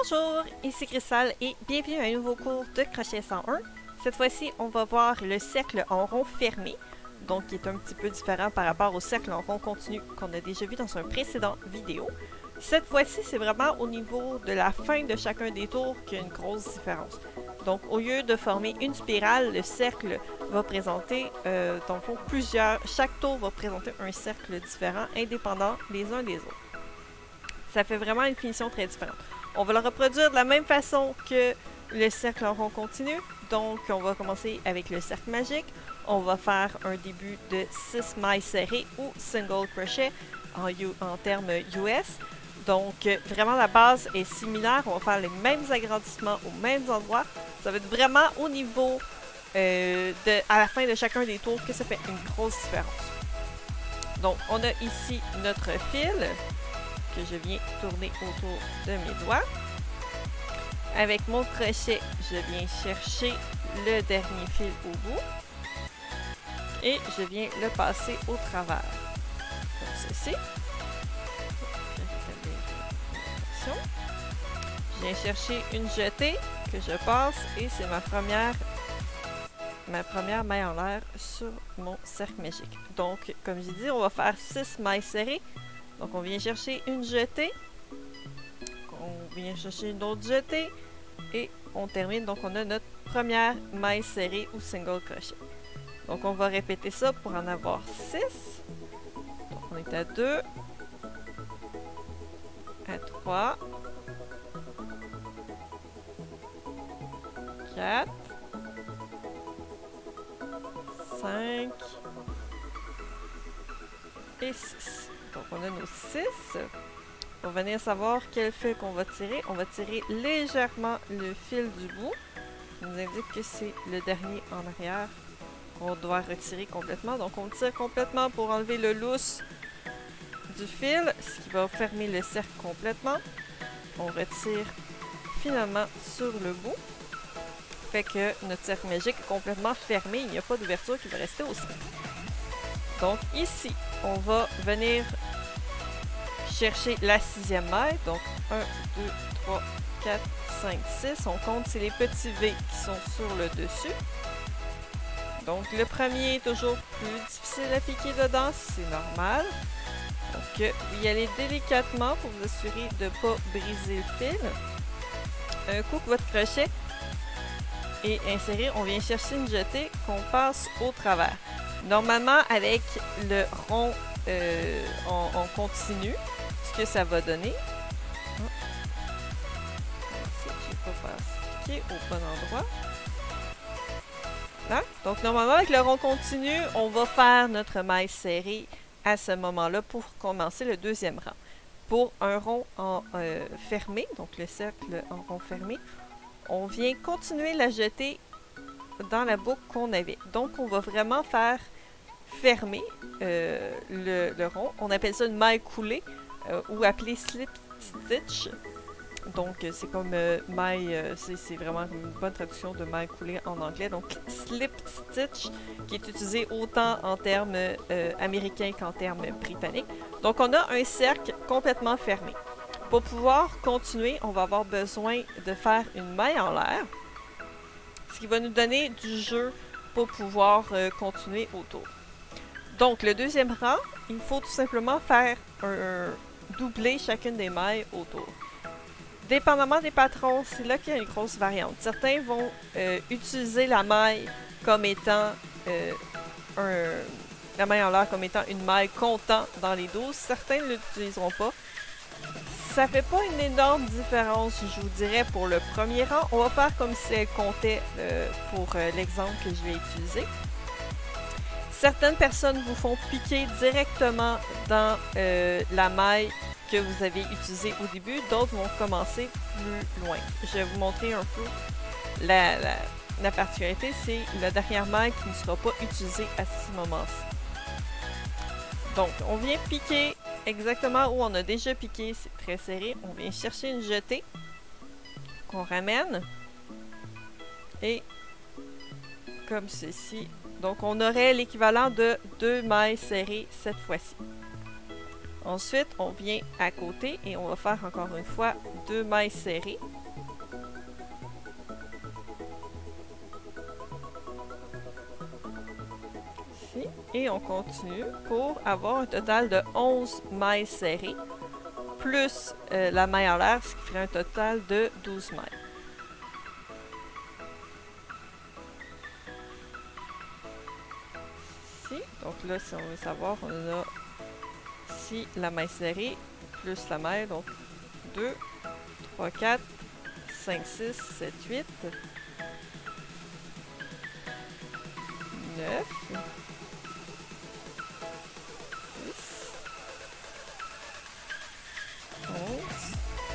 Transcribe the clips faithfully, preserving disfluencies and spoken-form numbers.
Bonjour, ici Cristal et bienvenue à un nouveau cours de crochet cent un. Cette fois-ci, on va voir le cercle en rond fermé, donc qui est un petit peu différent par rapport au cercle en rond continu qu'on a déjà vu dans un précédent vidéo. Cette fois-ci, c'est vraiment au niveau de la fin de chacun des tours qu'il y a une grosse différence. Donc, au lieu de former une spirale, le cercle va présenter, euh, dans le fond, plusieurs... Chaque tour va présenter un cercle différent, indépendant les uns des autres. Ça fait vraiment une finition très différente. On va le reproduire de la même façon que le cercle en rond continu. Donc, on va commencer avec le cercle magique. On va faire un début de six mailles serrées ou single crochet en, U, en termes U S. Donc, vraiment, la base est similaire. On va faire les mêmes agrandissements aux mêmes endroits. Ça va être vraiment au niveau, euh, de, à la fin de chacun des tours, que ça fait une grosse différence. Donc, on a ici notre fil que je viens tourner autour de mes doigts. Avec mon crochet, je viens chercher le dernier fil au bout et je viens le passer au travers, comme ceci. Je viens chercher une jetée que je passe et c'est ma première ma première maille en l'air sur mon cercle magique. Donc, comme j'ai dit, on va faire six mailles serrées. Donc, on vient chercher une jetée, on vient chercher une autre jetée, et on termine. Donc, on a notre première maille serrée ou single crochet. Donc, on va répéter ça pour en avoir six. Donc, on est à deux, à trois, quatre, cinq et six. Donc, on a nos six. On va venir savoir quel fil qu'on va tirer. On va tirer légèrement le fil du bout, qui nous indique que c'est le dernier en arrière qu'on doit retirer complètement. Donc, on tire complètement pour enlever le lousse du fil, ce qui va fermer le cercle complètement. On retire finalement sur le bout. Fait que notre cercle magique est complètement fermé. Il n'y a pas d'ouverture qui va rester au centre. Donc, ici, on va venir chercher la sixième maille. Donc, un, deux, trois, quatre, cinq, six. On compte, c'est les petits V qui sont sur le dessus. Donc, le premier est toujours plus difficile à piquer dedans, c'est normal. Donc, vous y allez délicatement pour vous assurer de ne pas briser le fil. Un coup que votre crochet est inséré, on vient chercher une jetée qu'on passe au travers. Normalement, avec le rond euh, en, en continu, ce que ça va donner. Oh. Je n'ai pas passé au bon endroit. Là. Donc, normalement, avec le rond continu, on va faire notre maille serrée à ce moment-là pour commencer le deuxième rang. Pour un rond en euh, fermé, donc le cercle en rond fermé, on vient continuer la jetée dans la boucle qu'on avait. Donc, on va vraiment faire fermer euh, le, le rond. On appelle ça une maille coulée euh, ou appelée slip stitch. Donc, euh, c'est comme euh, maille, euh, c'est vraiment une bonne traduction de maille coulée en anglais. Donc, slip stitch qui est utilisé autant en termes euh, américains qu'en termes britanniques. Donc, on a un cercle complètement fermé. Pour pouvoir continuer, on va avoir besoin de faire une maille en l'air, ce qui va nous donner du jeu pour pouvoir euh, continuer autour. Donc, le deuxième rang, il faut tout simplement faire un, un doubler chacune des mailles autour. Dépendamment des patrons, c'est là qu'il y a une grosse variante. Certains vont euh, utiliser la maille comme étant euh, un, la maille en l'air comme étant une maille comptant dans les douze. Certains ne l'utiliseront pas. Ça fait pas une énorme différence, je vous dirais, pour le premier rang. On va faire comme si elle comptait euh, pour euh, l'exemple que je vais utiliser. Certaines personnes vous font piquer directement dans euh, la maille que vous avez utilisée au début. D'autres vont commencer plus loin. Je vais vous montrer un peu la, la, la particularité. C'est la dernière maille qui ne sera pas utilisée à ce moment-ci. Donc, on vient piquer exactement où on a déjà piqué. C'est très serré. On vient chercher une jetée qu'on ramène. Et comme ceci. Donc, on aurait l'équivalent de deux mailles serrées cette fois-ci. Ensuite, on vient à côté et on va faire encore une fois deux mailles serrées. Ici. Et on continue pour avoir un total de onze mailles serrées, plus euh, la maille en l'air, ce qui ferait un total de douze mailles. Ici. Donc là, si on veut savoir, on a ici la maille serrée, plus la maille, donc deux, trois, quatre, cinq, six, sept, huit, neuf, dix, onze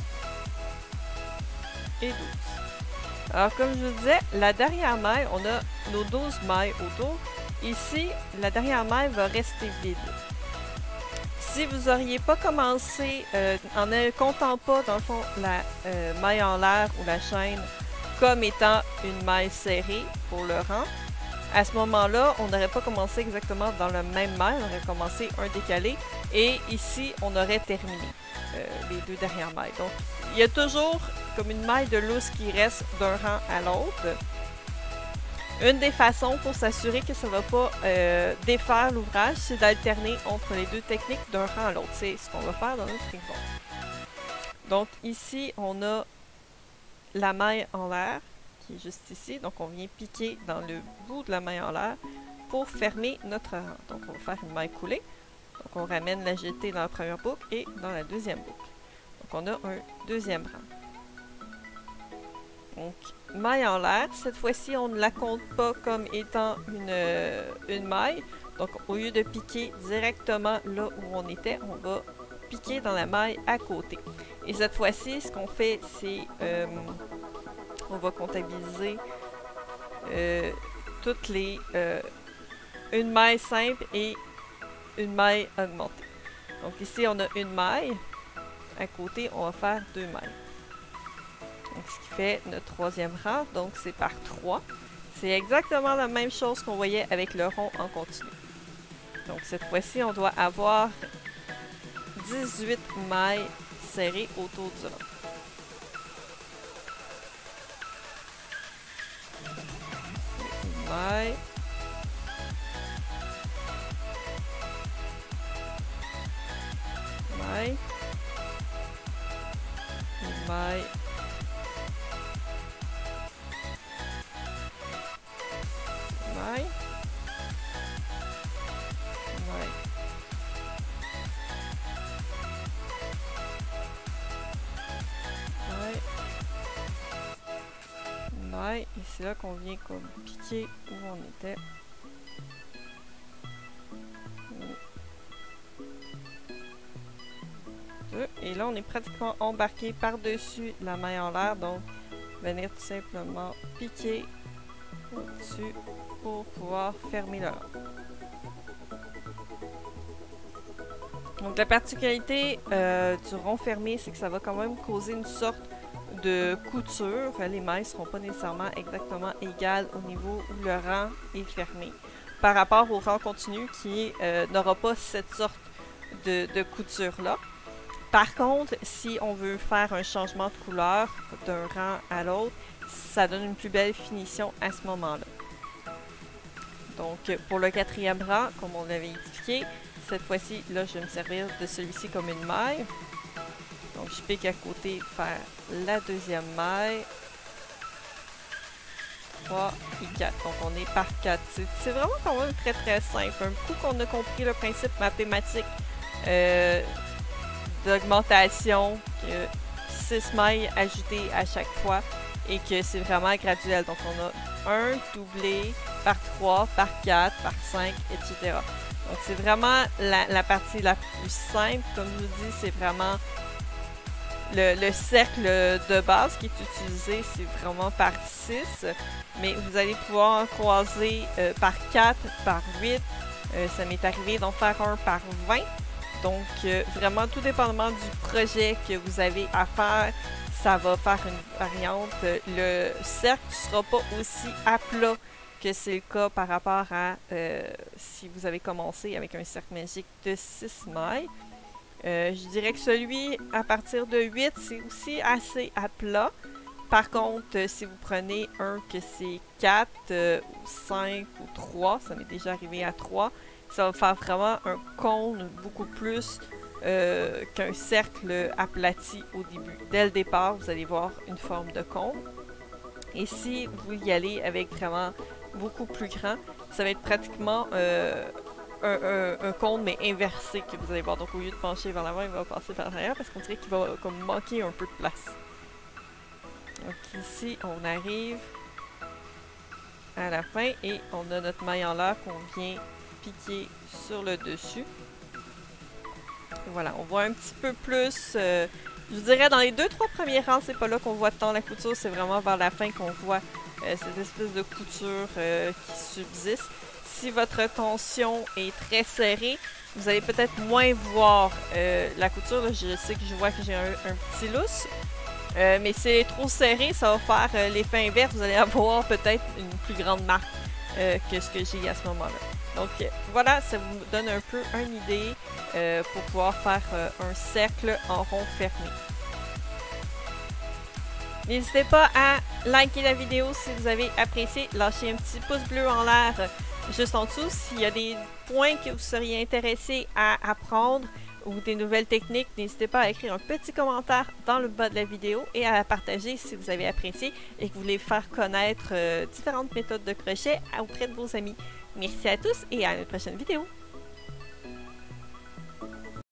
et douze. Alors, comme je vous disais, la dernière maille, on a nos douze mailles autour. Ici, la dernière maille va rester vide. Si vous n'auriez pas commencé, euh, en ne comptant pas, dans le fond, la euh, maille en l'air ou la chaîne comme étant une maille serrée pour le rang, à ce moment-là, on n'aurait pas commencé exactement dans le même maille, on aurait commencé un décalé, et ici, on aurait terminé euh, les deux dernières mailles. Donc, il y a toujours comme une maille de lousse qui reste d'un rang à l'autre. Une des façons pour s'assurer que ça ne va pas euh, défaire l'ouvrage, c'est d'alterner entre les deux techniques d'un rang à l'autre. C'est ce qu'on va faire dans notre exemple. Donc ici, on a la maille en l'air qui est juste ici. Donc on vient piquer dans le bout de la maille en l'air pour fermer notre rang. Donc on va faire une maille coulée. Donc on ramène la jetée dans la première boucle et dans la deuxième boucle. Donc on a un deuxième rang. Donc, maille en l'air, cette fois-ci, on ne la compte pas comme étant une, euh, une maille. Donc, au lieu de piquer directement là où on était, on va piquer dans la maille à côté. Et cette fois-ci, ce qu'on fait, c'est euh, on va comptabiliser euh, toutes les euh, une maille simple et une maille augmentée. Donc ici, on a une maille. À côté, on va faire deux mailles. Donc, ce qui fait notre troisième rang, donc c'est par trois. C'est exactement la même chose qu'on voyait avec le rond en continu. Donc cette fois-ci, on doit avoir dix-huit mailles serrées autour du rond. Une maille. Maille. Une maille. Maille. Maille. Maille. Maille. Et c'est là qu'on vient comme piquer où on était. Deux. Et là, on est pratiquement embarqué par-dessus la maille en l'air. Donc, venir tout simplement piquer au-dessus pour pouvoir fermer le rang. Donc la particularité euh, du rond fermé, c'est que ça va quand même causer une sorte de couture. Les mailles ne seront pas nécessairement exactement égales au niveau où le rang est fermé par rapport au rang continu qui euh, n'aura pas cette sorte de, de couture-là. Par contre, si on veut faire un changement de couleur d'un rang à l'autre, ça donne une plus belle finition à ce moment-là. Donc, pour le quatrième rang, comme on l'avait expliqué, cette fois-ci, là, je vais me servir de celui-ci comme une maille. Donc, je pique à côté, faire la deuxième maille. trois et quatre. Donc, on est par quatre. C'est vraiment quand même très, très simple. Un coup qu'on a compris le principe mathématique euh, d'augmentation, que six mailles ajoutées à chaque fois et que c'est vraiment graduel. Donc, on a un doublé par trois, par quatre, par cinq, et cetera. Donc, c'est vraiment la, la partie la plus simple. Comme je vous dis, c'est vraiment le, le cercle de base qui est utilisé, c'est vraiment par six. Mais vous allez pouvoir en croiser euh, par quatre, par huit. Euh, ça m'est arrivé d'en faire un par vingt. Donc, euh, vraiment, tout dépendamment du projet que vous avez à faire, ça va faire une variante. Le cercle ne sera pas aussi à plat que c'est le cas par rapport à euh, si vous avez commencé avec un cercle magique de six mailles. Euh, je dirais que celui à partir de huit, c'est aussi assez à plat. Par contre, euh, si vous prenez un que c'est quatre, euh, ou cinq ou trois, ça m'est déjà arrivé à trois, ça va faire vraiment un cône beaucoup plus euh, qu'un cercle aplati au début. Dès le départ, vous allez voir une forme de cône. Et si vous y allez avec vraiment beaucoup plus grand, ça va être pratiquement euh, un, un, un cône mais inversé que vous allez voir. Donc au lieu de pencher vers l'avant, il va passer par l'arrière parce qu'on dirait qu'il va comme manquer un peu de place. Donc ici, on arrive à la fin et on a notre maille en l'air qu'on vient piquer sur le dessus. Et voilà, on voit un petit peu plus... Euh, je vous dirais dans les deux trois premiers rangs, c'est pas là qu'on voit tant la couture, c'est vraiment vers la fin qu'on voit euh, cette espèce de couture euh, qui subsiste. Si votre tension est très serrée, vous allez peut-être moins voir euh, la couture. Là, je sais que je vois que j'ai un, un petit lousse. Euh, mais si elle est trop serrée, ça va faire euh, l'effet inverse. Vous allez avoir peut-être une plus grande marque euh, que ce que j'ai à ce moment-là. Donc euh, voilà, ça vous donne un peu une idée euh, pour pouvoir faire euh, un cercle en rond fermé. N'hésitez pas à liker la vidéo si vous avez apprécié. Lâchez un petit pouce bleu en l'air euh, juste en dessous s'il y a des points que vous seriez intéressé à apprendre ou des nouvelles techniques. N'hésitez pas à écrire un petit commentaire dans le bas de la vidéo et à la partager si vous avez apprécié et que vous voulez faire connaître euh, différentes méthodes de crochet auprès de vos amis. Merci à tous et à une prochaine vidéo.